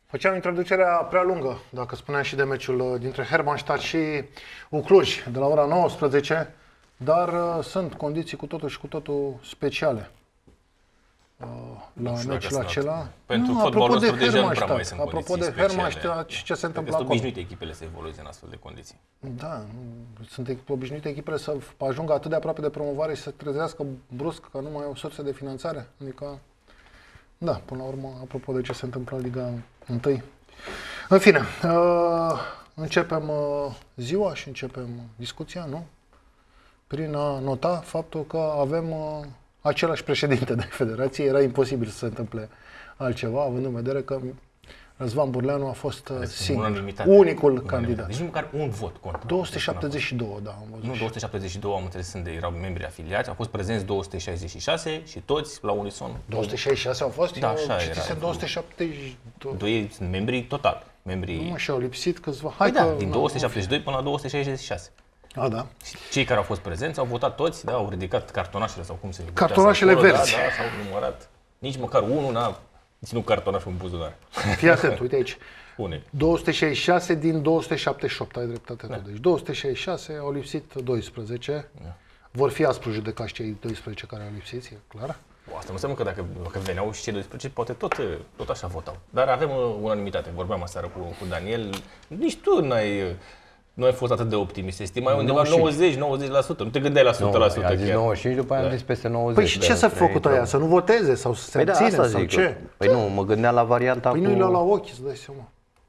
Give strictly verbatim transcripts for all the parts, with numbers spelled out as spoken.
Făceam introducerea prea lungă, dacă spuneam și de meciul dintre Hermannstadt și Ucluj, de la ora nouăsprezece, dar uh, sunt condiții cu totul și cu totul speciale. Uh, la meciul acela. Pentru nu, fotbalul apropo de deja nu prea mai sunt apropo de Hermannstadt, ce se întâmplă acolo? Sunt obișnuite echipele să evolueze în astfel de condiții. Da, sunt obișnuite echipele să ajungă atât de aproape de promovare și să trezească brusc că nu mai au surse de finanțare. Adică, da, până la urmă, apropo de ce se întâmplă în Liga unu. În fine, uh, începem uh, ziua și începem discuția, nu? Prin a nota faptul că avem uh, același președinte de federație. Era imposibil să se întâmple altceva, având în vedere că Răzvan Burleanu a fost uh, singur, unicul candidat. Deci măcar un vot conta. două sute șaptezeci și doi, da, am văzut. Nu, două sute șaptezeci și doi am înțeles, sunt de, erau membri afiliați, au fost prezenți două sute șaizeci și șase și toți la unison. două sute șaizeci și șase au fost? Da, așa era. două sute șaptezeci și doi. Doi sunt membrii total. Membrii... Nu, și au lipsit câțiva. Hai păi că, da, din două sute șaptezeci și doi până la două sute șaizeci și șase. A, da. Cei care au fost prezenți au votat toți, da, au ridicat cartonașele sau cum se zice. Cartonașele acolo, verzi. Da, da, s-au numărat. Nici măcar unul n-a ținut cartonașul în buzunar. Fii atent, uite aici. Spune. două sute șaizeci și șase din două sute șaptezeci și opt, ai dreptate. Da. Deci două sute șaizeci și șase, au lipsit doisprezece. Da. Vor fi aspru judecați cei doisprezece care au lipsit, e clar? O, asta nu înseamnă că dacă, dacă veneau și cei doisprezece, poate tot, tot așa votau. Dar avem unanimitate. Vorbeam aseară cu, cu Daniel. Nici tu n-ai... Nu ai fost atât de optimist, estimai undeva nouăzeci nouăzeci la sută, nu te gândeai la o sută la sută chiar. A zis nouăzeci și cinci, după aia am zis peste nouăzeci. Păi și ce să făcut aia? Să nu voteze sau să se păi abține da, sau ce? Păi nu, mă gândeam la varianta păi cu... nu-i la ochi, să dai seama.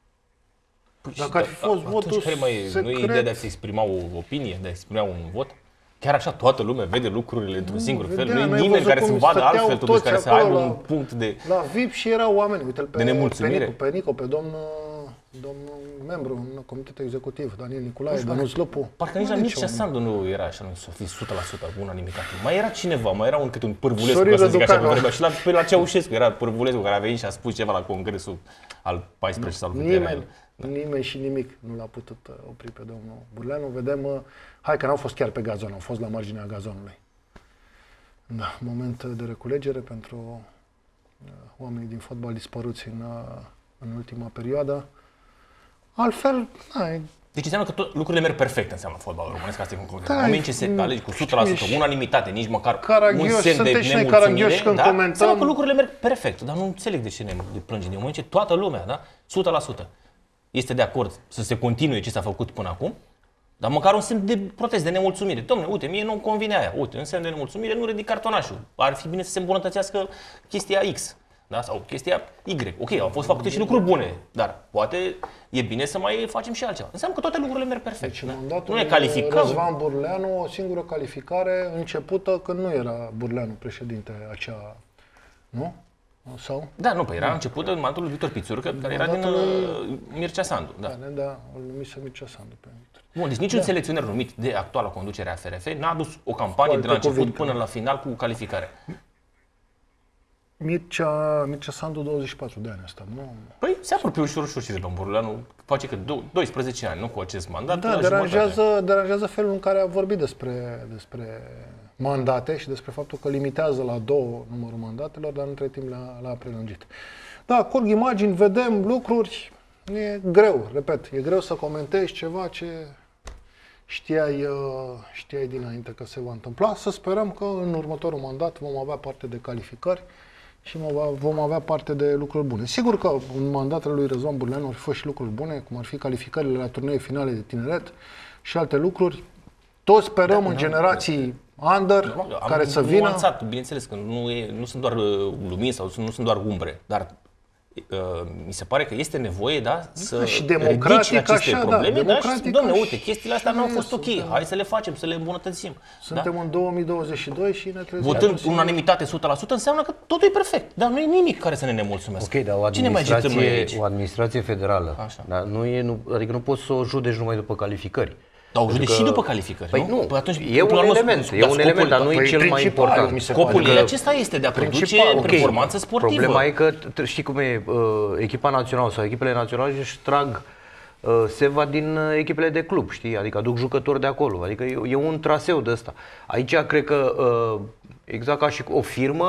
Păi dacă ar fi fost votul care mai e, nu e ideea de a se exprima o opinie, de a exprima un vot? Chiar așa toată lumea vede lucrurile într-un singur fel. Nu e nimeni care să vadă altfel, totuși care să aibă un punct de la V I P și erau oameni, uite-l pe, de nemulțumire. pe Nico, pe, Nico, pe domnul, domnul membru în comitetul executiv, Daniel Nicolae, Danu Slăpu. Parcă nici la Mircea Sandu nu era așa, nu să fie o sută la sută unanimitate. Mai era cineva, mai era un câte un Pârvulescu, ca să zic așa, pe vremea. Și la, pe la Ceaușescu era Pârvulescu care a venit și a spus ceva la congresul al paisprezece sau al Nimeni, da. Nimeni și nimic nu l-a putut opri pe domnul Burleanu. Vedem, hai că n-au fost chiar pe gazon, au fost la marginea gazonului. Da, moment de reculegere pentru uh, oamenii din fotbal dispăruți în, uh, în ultima perioadă. Altfel, hai. Deci înseamnă că tot, lucrurile merg perfect, înseamnă fotbalul românesc, asta e concluzia. Da, în moment ce se alegi cu o sută la sută, unanimitate, nici măcar caragioși, un semn de nemulțumire, când da? comentăm. Înseamnă că lucrurile merg perfect, dar nu înțeleg de ce ne plângem. Din moment ce toată lumea, da, o sută la sută, este de acord să se continue ce s-a făcut până acum, dar măcar un semn de protest, de nemulțumire. Dom'le, uite, mie nu-mi convine aia. Uite, un semn de nemulțumire, nu ridic cartonașul. Ar fi bine să se îmbunătățească chestia X, da? Sau chestia Y. Ok, au fost făcute și lucruri bune, dar poate e bine să mai facem și altceva. Înseamnă că toate lucrurile merg perfect. Deci, da? Nu ne calificăm. Răzvan Burleanu, o singură calificare începută când nu era Burleanu președinte acea, nu? Sau? Da, nu, păi era început în mandatul lui Victor Pițurcă, care era din uh, Mircea Sandu. Da, da, da, îl numise Mircea Sandu pe Victor. Bun, deci niciun da. selecționer numit de actuala conducere a F R F n-a adus o campanie de la început cuvinte. până la final cu calificare. Mircea, Mircea Sandu, douăzeci și patru de ani asta, nu? Păi se apropie ușor, ușor și de domnul Burleanu, face că doisprezece ani, nu cu acest mandat. Da, deranjează, deranjează felul în care a vorbit despre, despre mandate și despre faptul că limitează la două numărul mandatelor, dar între timp le-a, le-a prelungit. Da, curg imagini, vedem lucruri, e greu, repet, e greu să comentezi ceva ce știai, știai dinainte că se va întâmpla. Să sperăm că în următorul mandat vom avea parte de calificări și vom avea parte de lucruri bune. Sigur că în mandatele lui Răzvan Burleanu ar fi fost și lucruri bune, cum ar fi calificările la turnee finale de tineret și alte lucruri. Toți sperăm da, în generații under da, care să vină. Am nuanțat, bineînțeles că nu, e, nu sunt doar lumini sau nu sunt doar umbre, dar uh, mi se pare că este nevoie, da, să da, și democratic aceste așa, probleme, da, da, și, doamne, uite, chestiile astea nu au fost ok, suntem, hai să le facem, să le îmbunătățim. Suntem da? în două mii douăzeci și doi și ne trezim. Votând unanimitate o sută la sută înseamnă că totul e perfect, dar nu e nimic care să ne nemulțumească. Ok, dar o administrație, o administrație federală, da, nu e, nu, adică nu poți să o judeci numai după calificări. Dar o judeci și după calificări, păi nu? nu, păi atunci, e un element, e un element, dar nu e cel mai important. Scopul ei acesta este de a produce performanță sportivă. Problema e că, știi cum e, echipa națională sau echipele naționale își trag seva din echipele de club, știi? Adică aduc jucători de acolo, adică e un traseu de ăsta. Aici cred că, exact ca și o firmă,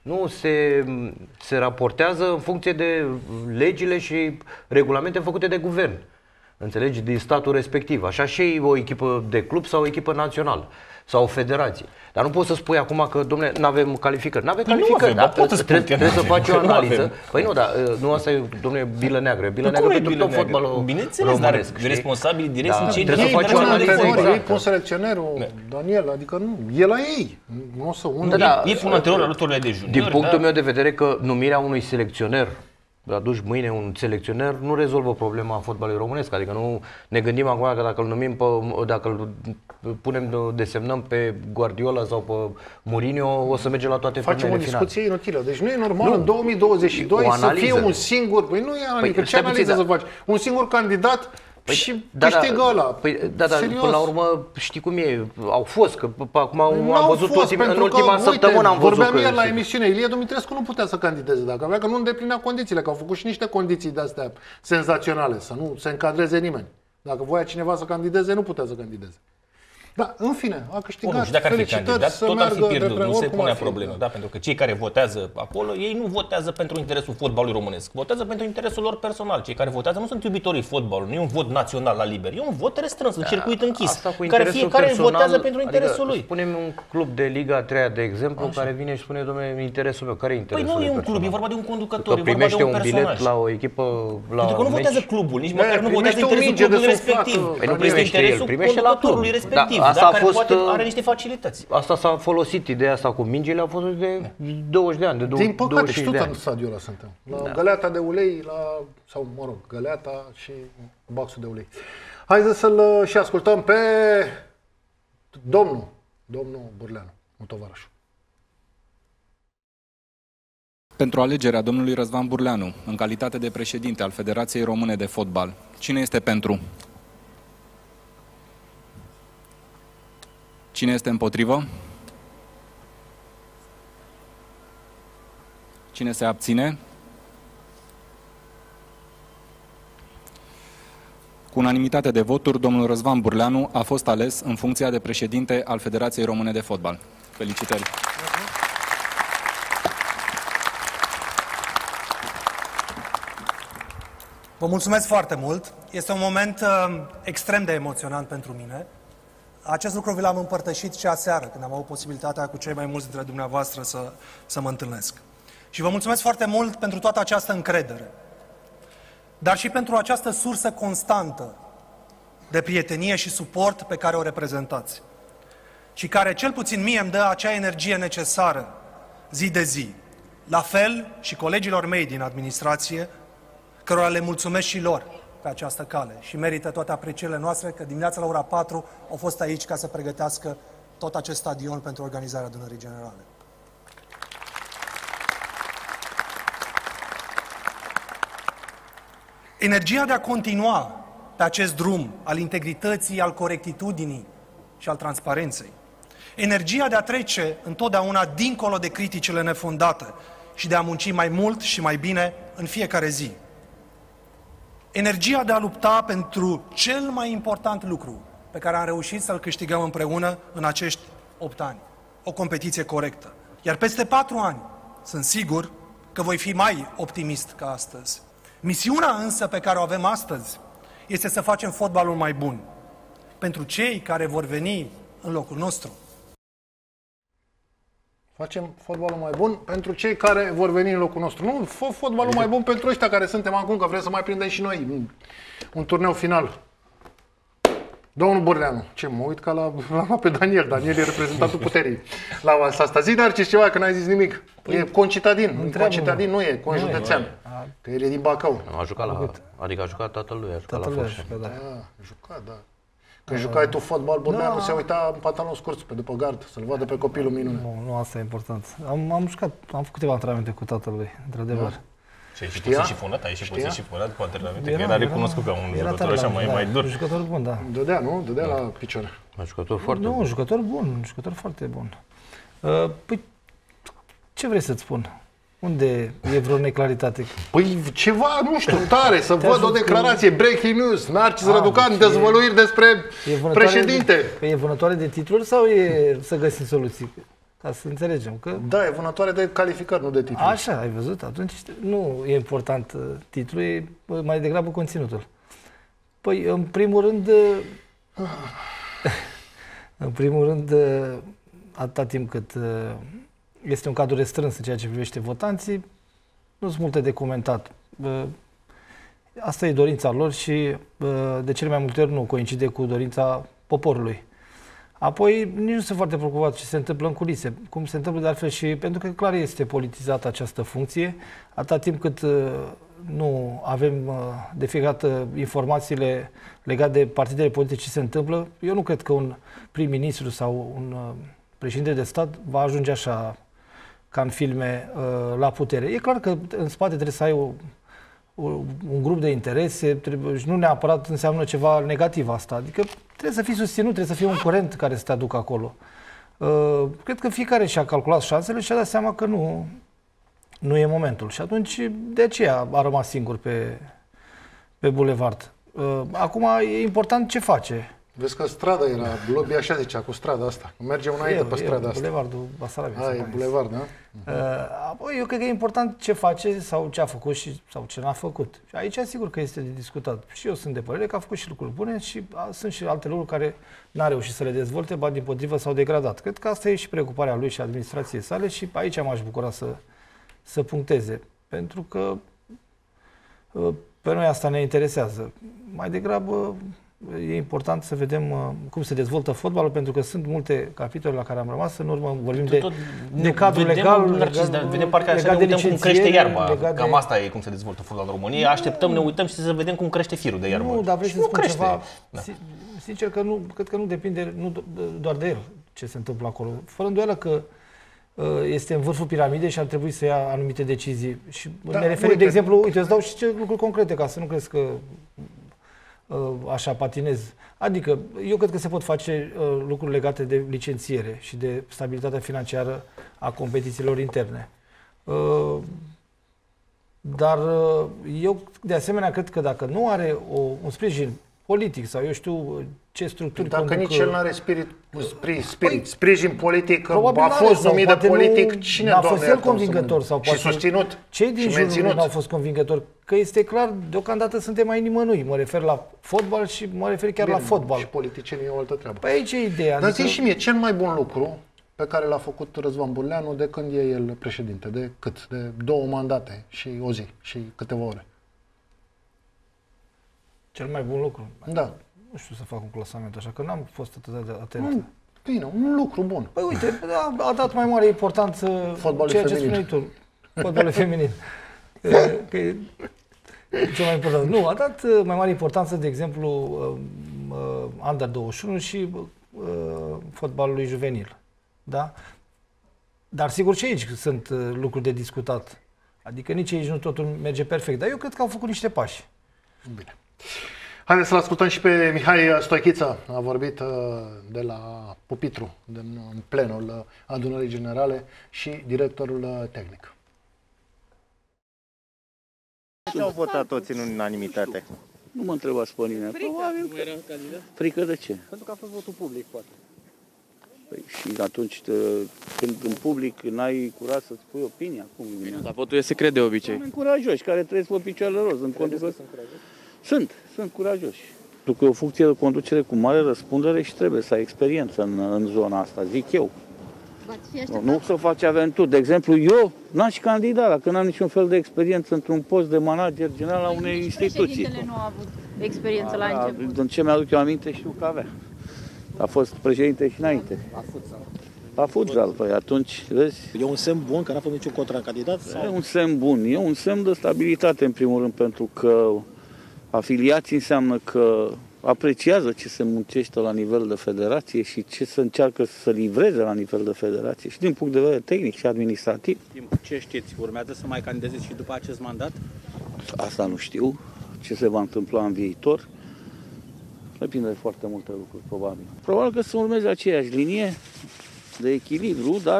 Nu, se, se raportează în funcție de legile și regulamente făcute de guvern. Înțelegi? Din statul respectiv. Așa și o echipă de club sau o echipă națională sau o federație. Dar nu poți să spui acum că, dom'le, nu avem calificări. Nu avem calificări, dar trebuie, trebuie să faci o analiză. Păi nu, dar nu asta e, dom'le, bilă neagră. Bilă neagră pentru tot fotbalul bineînțeles, românesc. Dar responsabilii direct sunt cei trebuie să faci o analiză. Ei pun selecționerul, Daniel, adică nu, e la ei. Nu o să unde. Ei pun anterior alături de juniori. Din punctul meu de vedere că numirea unui selecționer, aduci mâine un selecționer, nu rezolvă problema fotbalului românesc. Adică nu ne gândim acum că dacă îl numim, pe, dacă îl punem, desemnăm pe Guardiola sau pe Mourinho, o să mergem la toate Facem o discuție final. inutilă. Deci nu e normal nu. în două mii douăzeci și doi să fie un singur, păi nu e analiză, păi, ce analiză da. să faci? Un singur candidat păi, și da, câștigă ăla. Păi, da, da, până la urmă știi cum e, au fost, că acum am, am văzut fost, toți, în ultima că, săptămână uite, am văzut vorbeam că... ieri la emisiune, Ilie Dumitrescu nu putea să candideze dacă avea, că nu îndeplinea condițiile, că au făcut și niște condiții de-astea senzaționale, să nu se încadreze nimeni. Dacă voia cineva să candideze, nu putea să candideze. Da, în fine, a câștigat. Bun, și dacă ar fi candidat, tot ar fi pierdut, nu se punea problemă, da? Pentru că cei care votează acolo, ei nu votează pentru interesul fotbalului românesc, votează pentru interesul lor personal. Cei care votează nu sunt iubitorii fotbalului, nu e un vot național la liber, e un vot restrâns, un circuit închis, în care fiecare personal, votează pentru interesul adică, lui. Spunem un club de Liga a treia, de exemplu, așa, care vine și spune, dom'le, interesul meu, care e interesul Păi nu e un club, e vorba de un conducător, e vorba de un personaj. Un bilet la o echipă, la pentru că nu votează clubul, nici măcar nu votează interesul clubului respectiv. Păi nu primește el, primește la club. Asta a fost are niște facilități. Asta s-a folosit, ideea asta cu mingile a fost de douăzeci de ani, de douăzeci de ani. Din păcate, și tot în stadiul ăla suntem. La da. Găleata de ulei, la, sau mă rog, Găleata și baxul de ulei. Haideți să-l și ascultăm pe domnul, domnul Burleanu, un tovarăș. Pentru alegerea domnului Răzvan Burleanu, în calitate de președinte al Federației Române de Fotbal, cine este pentru? Cine este împotrivă? Cine se abține? Cu unanimitate de voturi, domnul Răzvan Burleanu a fost ales în funcția de președinte al Federației Române de Fotbal. Felicitări! Vă mulțumesc foarte mult! Este un moment uh, extrem de emoționant pentru mine. Acest lucru vi l-am împărtășit și aseară, când am avut posibilitatea cu cei mai mulți dintre dumneavoastră să, să mă întâlnesc. Și vă mulțumesc foarte mult pentru toată această încredere, dar și pentru această sursă constantă de prietenie și suport pe care o reprezentați și care, cel puțin mie, îmi dă acea energie necesară zi de zi. La fel și colegilor mei din administrație, cărora le mulțumesc și lor pe această cale și merită toate aprecierile noastre, că dimineața la ora patru au fost aici ca să pregătească tot acest stadion pentru organizarea adunării generale. Energia de a continua pe acest drum al integrității, al corectitudinii și al transparenței. Energia de a trece întotdeauna dincolo de criticile nefondate și de a munci mai mult și mai bine în fiecare zi. Energia de a lupta pentru cel mai important lucru pe care am reușit să-l câștigăm împreună în acești opt ani. O competiție corectă. Iar peste patru ani, sunt sigur că voi fi mai optimist ca astăzi. Misiunea însă pe care o avem astăzi este să facem fotbalul mai bun pentru cei care vor veni în locul nostru. Facem fotbalul mai bun pentru cei care vor veni în locul nostru. Nu, fă fotbalul mai bun pentru ăștia care suntem acum, că vrem să mai prindem și noi un, un turneu final. Domnul Burleanu, ce mă uit ca la, la pe Daniel. Daniel e reprezentantul puterii la avansa asta. Zi, Narcis, ceva, că n-ai zis nimic. Păi, e concitadin. Concitadin nu e, conjudețean. Că el e din Bacău. A jucat la, adică a jucat tatăl lui, a jucat tatăl la Forșa. Da, a jucat, da. Când jucai tu fotbal, Burleanu se uita în pantaloni scurți pe după gard, să-l vadă pe copilul minune. Nu, nu, asta e important. Am, am jucat, am făcut câteva antrenamente cu tatălui, într-adevăr. Da. Și ai și puțin șifonat, ai și puțin șifonat după antrenamente, că era recunoscut ca un jucător așa mai, da, mai dur. Un jucător bun, da. Dădea, nu? Dădea da. la picioare. Un jucător foarte nu, bun. un jucător bun, un jucător foarte bun. Uh, păi, ce vrei să-ți spun? Unde e vreo neclaritate? Păi ceva, nu știu, tare, să văd o declarație, breaking news, Narcis Răducan, dezvăluiri despre președinte. De, e vânătoare de titluri sau e să găsim soluții? Ca să înțelegem că... Da, e vânătoare de calificări, nu de titluri. Așa, ai văzut? Atunci nu e important uh, titlul, e mai degrabă conținutul. Păi, în primul rând, uh, în primul rând, uh, atâta timp cât uh, este un cadru restrâns în ceea ce privește votanții, nu sunt multe de comentat. Uh, asta e dorința lor și uh, de cele mai multe ori nu coincide cu dorința poporului. Apoi, nici nu sunt foarte preocupat ce se întâmplă în culise, cum se întâmplă de altfel și pentru că clar este politizată această funcție, atâta timp cât uh, nu avem uh, de fiecare dată informațiile legate de partidele politice ce se întâmplă, eu nu cred că un prim-ministru sau un uh, președinte de stat va ajunge așa ca în filme uh, la putere. E clar că în spate trebuie să ai o, o, un grup de interese, trebuie, și nu neapărat înseamnă ceva negativ asta, adică trebuie să fii susținut, trebuie să fie un curent care să te aducă acolo. Uh, cred că fiecare și-a calculat șansele și a dat seama că nu, nu e momentul. Și atunci, de aceea a rămas singur pe, pe bulevard. Uh, acum e important ce face. Vezi că strada era, lobby așa zicea, cu strada asta. Merge înainte pe strada asta. Bulevardul Basarabia. A, e bulevard, da? Uh, apoi, eu cred că e important ce face sau ce a făcut și, sau ce n-a făcut. Și aici, sigur că este de discutat. Și eu sunt de părere că a făcut și lucruri bune și a, sunt și alte lucruri care n-a reușit să le dezvolte, ba dimpotrivă s-au degradat. Cred că asta e și preocuparea lui și administrației sale și aici m-aș bucura să, să puncteze. Pentru că uh, pe noi asta ne interesează. Mai degrabă, e important să vedem uh, cum se dezvoltă fotbalul, pentru că sunt multe capitole la care am rămas. În urmă vorbim de, tot, de cadrul legal, legal, legal, vedem parcă așa ne uităm cum crește iarba. Cam de... asta e cum se dezvoltă fotbalul în România. Așteptăm, ne uităm și să vedem cum crește firul de iarbă. Nu, dar vrei să spun crește. ceva. Da. Sincer că nu, cred că nu depinde nu doar de el ce se întâmplă acolo. Fără îndoială că este în vârful piramidei și ar trebui să ia anumite decizii. Și da, ne referim, de exemplu, uite, îți dau și ce lucruri concrete, ca să nu crezi că așa patinez. Adică, eu cred că se pot face uh, lucruri legate de licențiere și de stabilitatea financiară a competițiilor interne. Uh, dar uh, eu, de asemenea, cred că dacă nu are o, un sprijin politic sau eu știu ce structuri... Dacă conduc, nici el nu are spirit, spirit, spirit păi, sprijin politic, a fost are, numit de politic, nu, cine, a fost el convingător sau și susținut cei din jurul nu au fost convingători. Că este clar, deocamdată suntem mai nimănui. Mă refer la fotbal și mă refer chiar Bine, la fotbal. Și politicienii e o altă treabă. Păi aici e ideea. Dar adică... zi și mie, cel mai bun lucru pe care l-a făcut Răzvan Burleanu de când e el președinte, de cât? De două mandate și o zi și câteva ore. Cel mai bun lucru? Da. Nu știu să fac un clasament așa, că n-am fost atât de atent. Mm, bine, un lucru bun. Păi uite, a, a dat mai mare importanță fotbalul ceea feminin. Ce spuneai tu. Fotbalul feminin. Că e cel mai important. Nu, a dat mai mare importanță, de exemplu, uh, Under douăzeci și unu și uh, fotbalului juvenil. Da? Dar sigur și aici sunt uh, lucruri de discutat. Adică nici aici nu totul merge perfect. Dar eu cred că au făcut niște pași. Bine. Haideți să-l ascultăm și pe Mihai Stoichiță. A vorbit uh, de la pupitru, de, în plenul uh, adunării generale și directorul uh, tehnic. Ce au votat toți în unanimitate? Nu mă întrebați pe nimeni. Probabil că... Frică de ce? Pentru că a fost votul public, poate. Păi și atunci, când în public n-ai curaj să-ți spui opinia, cum vine? Dar votul e secret de obicei. Oameni curajoși, care trăiesc pe picioarele lor. Sunt, conducă... sunt curajoși? Sunt, sunt curajoși. Pentru că e o funcție de conducere cu mare răspundere și trebuie să ai experiență în, în zona asta, zic eu. Nu, nu să faci aventuri. De exemplu, eu n-aș candida dacă n-am niciun fel de experiență într-un post de manager general a unei instituții. Președintele nu a avut experiență la început. Din ce mi-aduc eu aminte, știu că avea. A fost președinte și înainte. La futsal. La futsal, păi atunci, vezi? E un semn bun că n-a fost niciun contracandidat? Sau? E un semn bun. E un semn de stabilitate, în primul rând, pentru că afiliații înseamnă că apreciază ce se muncește la nivel de federație și ce se încearcă să livreze la nivel de federație și din punct de vedere tehnic și administrativ. Ce știți? Urmează să mai candideze și după acest mandat? Asta nu știu. Ce se va întâmpla în viitor? Depinde de foarte multe lucruri, probabil. Probabil că să urmeze aceeași linie de echilibru, dar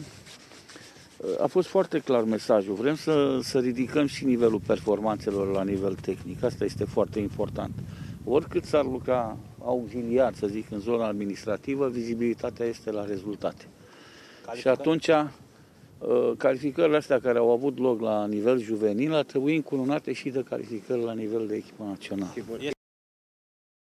a fost foarte clar mesajul. Vrem să, să ridicăm și nivelul performanțelor la nivel tehnic. Asta este foarte important. Oricât s-ar lucra auxiliar, să zic, în zona administrativă, vizibilitatea este la rezultate. Și atunci calificările astea care au avut loc la nivel juvenil ar trebui încununate și de calificări la nivel de echipă națională.